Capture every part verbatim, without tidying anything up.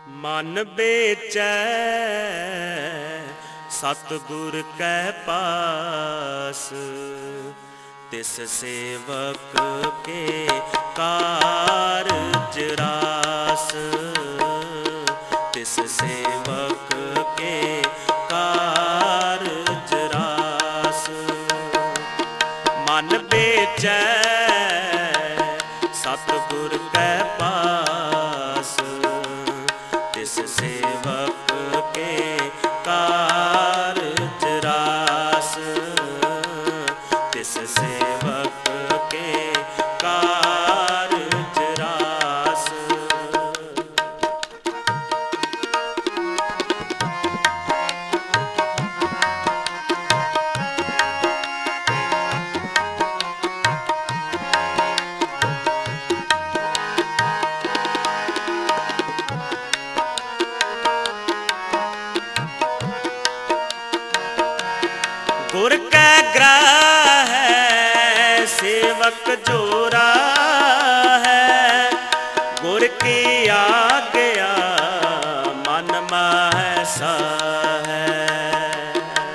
मन बेचै सतगुर कै पास, तिस सेवक के कारज रास। तिस सेवक के कारज रास। मन बेचै सतगुर कै पास, तिस सेवक के कारज रास। तिस सेवक के कारज रास। गुर कै ग्रह है सेवक जोरा है, गुर की आज्ञा मन महसा है।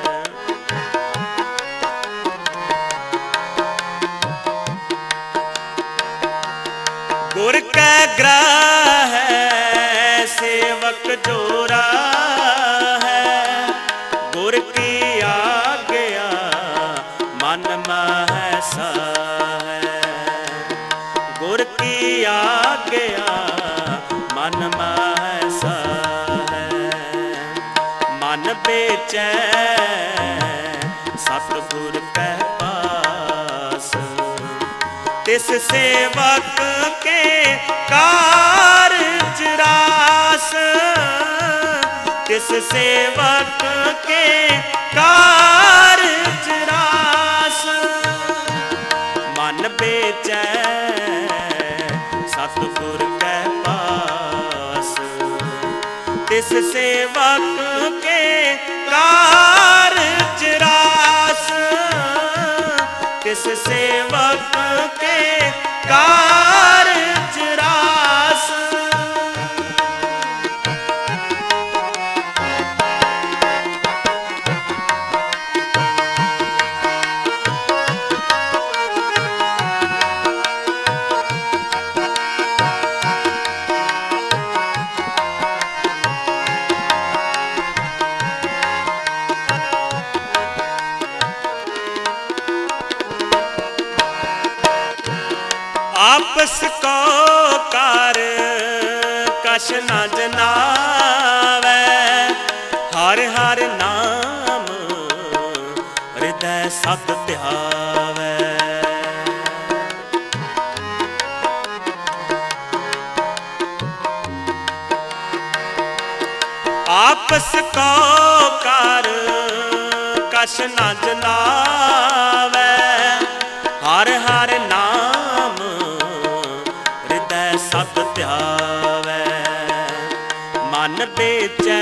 गुर कै ग्रह है सेवक जोरा है, गुर की आज्ञा मन महसा है। गुर की आज्ञा मन महसा है। मन बेचै सतगुर कै पास, तिस सेवक के कारज रास। तिस सेवक के कारज रास। मन बेचै सतगुर कै पास, तिस सेवक के कारज रास। तिस सेवक के कारज रास। आपस को कार कश न जनावै, हर हर नाम हृदय सत ध्यावै। आपस को कार कश न जनावै, हर हर नाम सत ध्यावै। मन बेचै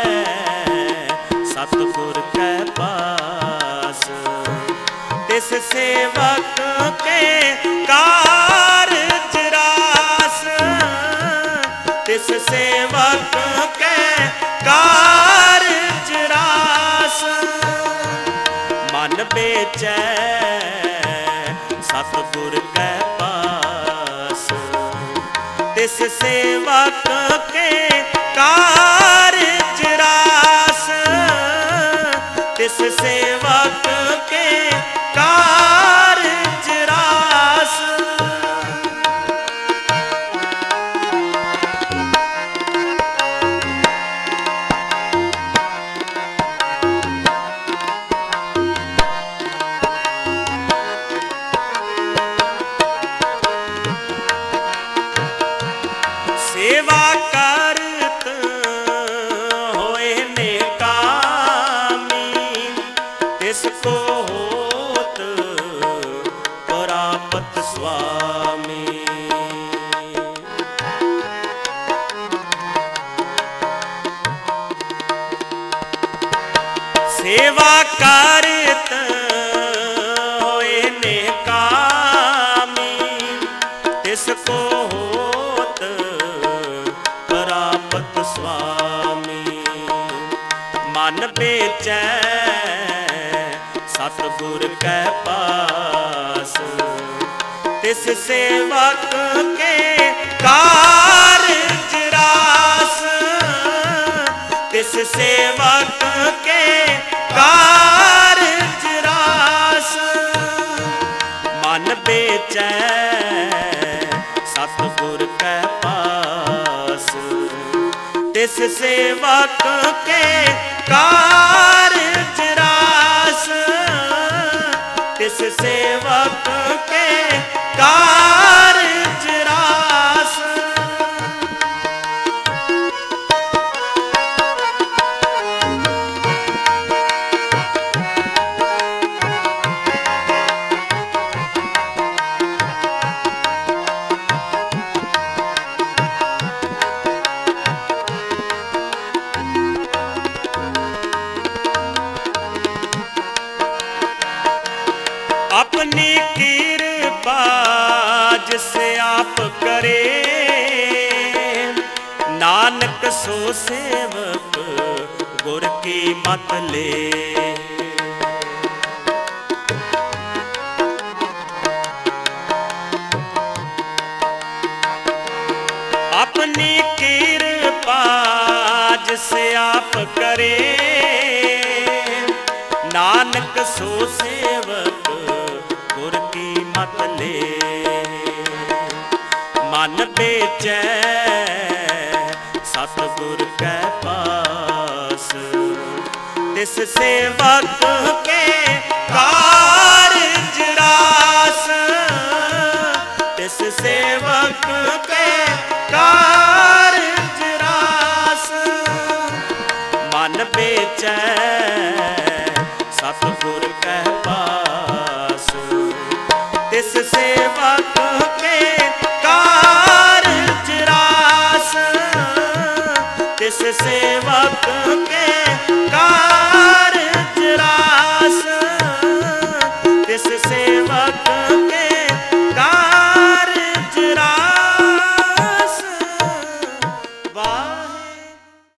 सतगुर कै पास, तिस सेवक के कारज रास। तिस सेवक के कारज रास। मन बेचै सतगुर कै पास, तिस सेवक के कारज रास। तिस सेवक के कारज रास। सेवा करत होए नेकामी, तिसको होत परापत स्वामी। सेवा करत होए नेकामी, तिसको होत परापत स्वामी। बेचै सतगुर कै पास, तिस सेवक के कारज रास, तिस सेवक के कारज रास। मन बेचै सतगुर कै पास, तिस सेवक के कारज रास, तिस सेवक के कारज रास। अपनी कृपा जिसे आप करे, नानक सो सेवक गुर की मत ले। अपनी कृपा जिसे आप करे, नानक सो सेवक गुर की मत ले। मन बेचै सतगुर कै पास, तिस सेवक के कारज रास, तिस सेवक के कारज रास। मन बेचै सतगुर कै पास, तिस सेवक के कारज रास, तिस सेवक के कारज रास, तिस सेवक